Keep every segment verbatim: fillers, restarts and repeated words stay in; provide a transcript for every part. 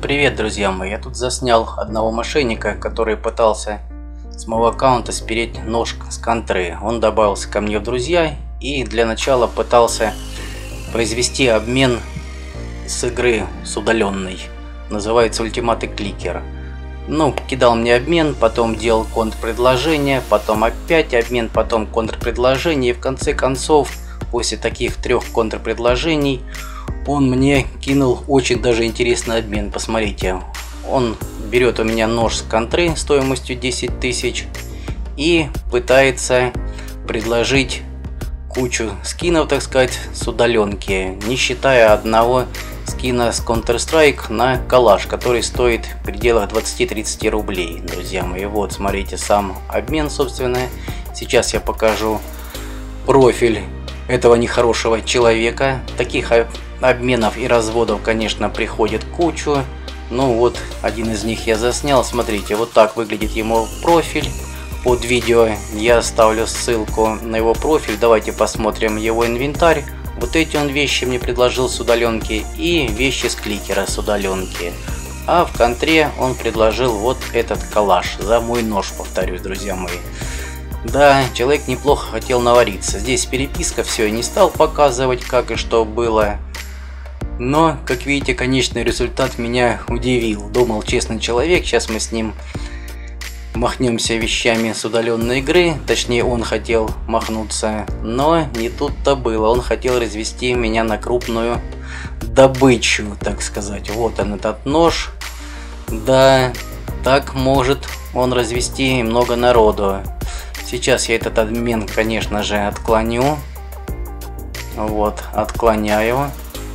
Привет, друзья мои! Я тут заснял одного мошенника, который пытался с моего аккаунта спереть нож с контры. Он добавился ко мне в друзья и для начала пытался произвести обмен с игры с удаленной. Называется Ultimate Clicker. Ну, кидал мне обмен, потом делал контрпредложение, потом опять обмен, потом контрпредложение. И в конце концов, после таких трех контрпредложений, он мне кинул очень даже интересный обмен. Посмотрите, он берет у меня нож с контры стоимостью десять тысяч и пытается предложить кучу скинов, так сказать, с удаленки, не считая одного скина с Counter-Strike на калаш, который стоит в пределах двадцати-тридцати рублей, друзья мои. Вот, смотрите, сам обмен, собственно. Сейчас я покажу профиль этого нехорошего человека. Таких обменов и разводов, конечно, приходит кучу. Ну вот, один из них я заснял. Смотрите, вот так выглядит его профиль. Под видео я оставлю ссылку на его профиль. Давайте посмотрим его инвентарь. Вот эти он вещи мне предложил с удаленки и вещи с кликера с удаленки. А в контре он предложил вот этот калаш за мой нож, повторюсь, друзья мои. Да, человек неплохо хотел навариться. Здесь переписка, все, я не стал показывать, как и что было. Но, как видите, конечный результат меня удивил. Думал, честный человек, сейчас мы с ним махнемся вещами с удаленной игры. Точнее, он хотел махнуться, но не тут-то было. Он хотел развести меня на крупную добычу, так сказать. Вот он, этот нож. Да, так может он развести много народу. Сейчас я этот обмен, конечно же, отклоню. Вот, отклоняю.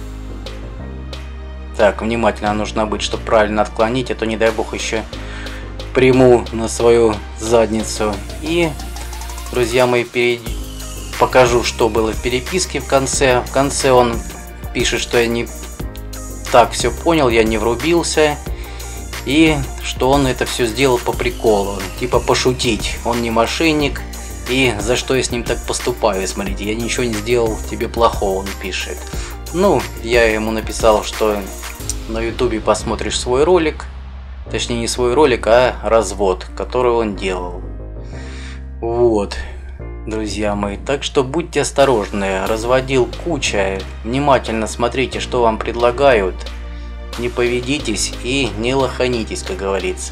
Так, внимательно нужно быть, чтобы правильно отклонить, а то, не дай бог, еще приму на свою задницу. И, друзья мои, перед... покажу, что было в переписке в конце. В конце он пишет, что я не так все понял, я не врубился. И что он это все сделал по приколу, типа пошутить. Он не мошенник, и за что я с ним так поступаю, смотрите, я ничего не сделал тебе плохого, он пишет. Ну, я ему написал, что на ютубе посмотришь свой ролик. Точнее, не свой ролик, а развод, который он делал. Вот, друзья мои. Так что будьте осторожны. Разводил куча. Внимательно смотрите, что вам предлагают. Не поведитесь и не лоханитесь, как говорится.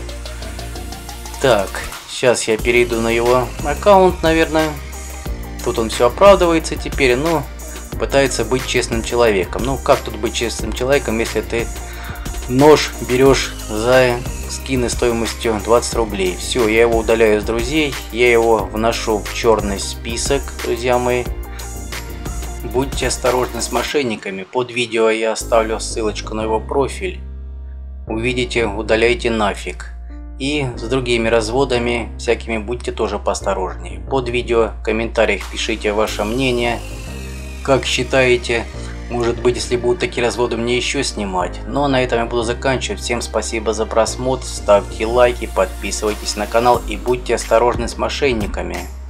Так, сейчас я перейду на его аккаунт, наверное. Тут он все оправдывается теперь, но пытается быть честным человеком. Ну, как тут быть честным человеком, если ты нож берешь за скины стоимостью двадцать рублей? Все, я его удаляю с друзей, я его вношу в черный список, друзья мои. Будьте осторожны с мошенниками. Под видео я оставлю ссылочку на его профиль. Увидите, удаляйте нафиг. И с другими разводами всякими будьте тоже поосторожнее. Под видео в комментариях пишите ваше мнение. Как считаете, может быть, если будут такие разводы, мне еще снимать. Ну а на этом я буду заканчивать. Всем спасибо за просмотр, ставьте лайки, подписывайтесь на канал и будьте осторожны с мошенниками.